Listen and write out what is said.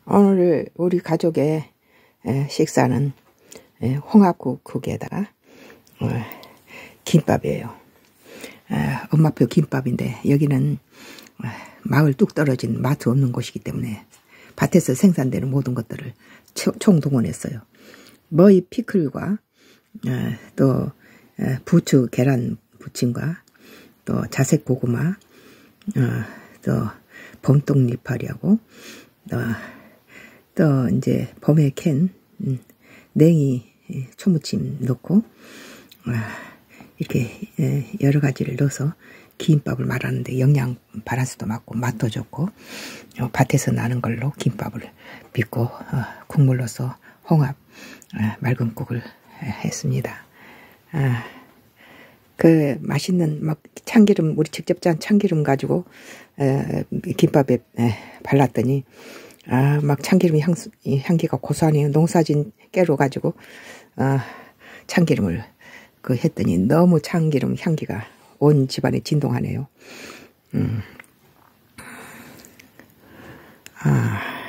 오늘 우리 가족의 식사는 홍합국에다가 김밥이에요. 엄마표 김밥인데 여기는 마을 뚝 떨어진 마트 없는 곳이기 때문에 밭에서 생산되는 모든 것들을 총동원했어요. 머위 피클과 또 부추 계란 부침과 또 자색 고구마, 또 봄동잎파리하고 또 이제 봄에 캔 냉이 초무침 넣고 이렇게 여러 가지를 넣어서 김밥을 말하는데 영양 밸런스도 맞고 맛도 좋고 밭에서 나는 걸로 김밥을 빚고 국물 넣어서 홍합 맑은 국을 했습니다. 그 맛있는 막 참기름 우리 직접 짠 참기름 가지고 김밥에 발랐더니 막 참기름 향기가 고소하네요. 농사진 깨로 가지고 참기름을 했더니 너무 참기름 향기가 온 집안에 진동하네요.